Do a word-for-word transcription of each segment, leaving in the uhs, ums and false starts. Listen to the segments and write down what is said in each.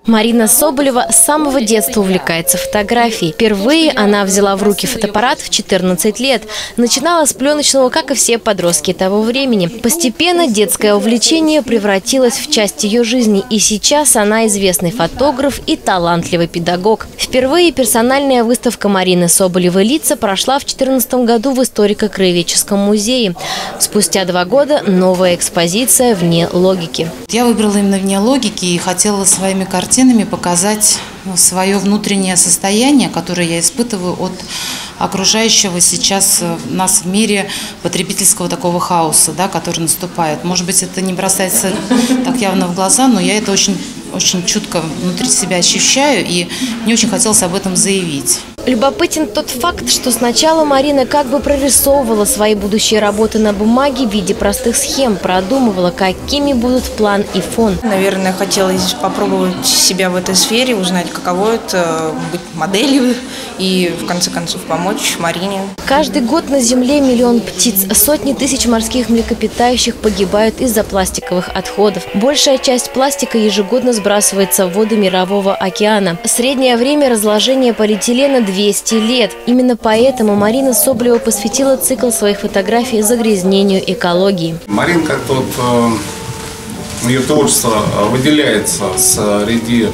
Марина Соболева с самого детства увлекается фотографией. Впервые она взяла в руки фотоаппарат в четырнадцать лет. Начинала с пленочного, как и все подростки того времени. Постепенно детское увлечение превратилось в часть ее жизни. И сейчас она известный фотограф и талантливый педагог. Впервые персональная выставка Марины Соболевой «Лица» прошла в две тысячи четырнадцатом году в историко-краеведческом музее. Спустя два года новая экспозиция «Вне логики». Я выбрала именно «Вне логики» и хотела своими картинами показать свое внутреннее состояние, которое я испытываю от окружающего сейчас нас в мире потребительского такого хаоса, да, который наступает. Может быть, это не бросается так явно в глаза, но я это очень, очень чутко внутри себя ощущаю, и мне очень хотелось об этом заявить. Любопытен тот факт, что сначала Марина как бы прорисовывала свои будущие работы на бумаге в виде простых схем, продумывала, какими будут план и фон. Наверное, хотелось попробовать себя в этой сфере, узнать, каково это быть моделью и, в конце концов, помочь Марине. Каждый год на Земле миллион птиц, сотни тысяч морских млекопитающих погибают из-за пластиковых отходов. Большая часть пластика ежегодно сбрасывается в воды Мирового океана. Среднее время разложения полиэтилена – двести лет. Именно поэтому Марина Соболева посвятила цикл своих фотографий загрязнению экологии. Марина как-то вот, э, ее творчество выделяется среди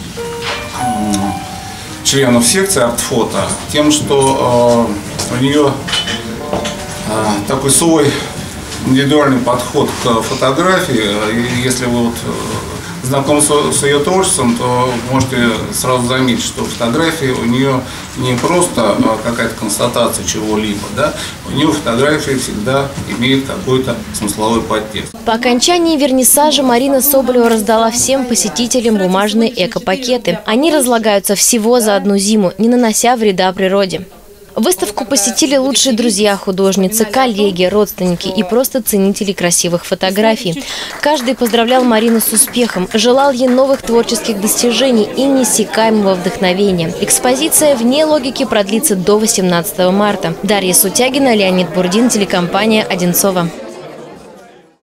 э, членов секции артфото тем, что э, у нее э, такой свой индивидуальный подход к фотографии. И если вы вот знакомы с ее творчеством, то можете сразу заметить, что фотографии у нее не просто какая-то констатация чего-либо, да, у нее фотографии всегда имеют какой-то смысловой подтекст. По окончании вернисажа Марина Соболева раздала всем посетителям бумажные эко-пакеты. Они разлагаются всего за одну зиму, не нанося вреда природе. Выставку посетили лучшие друзья художницы, коллеги, родственники и просто ценители красивых фотографий. Каждый поздравлял Марину с успехом, желал ей новых творческих достижений и неиссякаемого вдохновения. Экспозиция «Вне логики» продлится до восемнадцатого марта. Дарья Сутягина, Леонид Бурдин, телекомпания «Одинцово».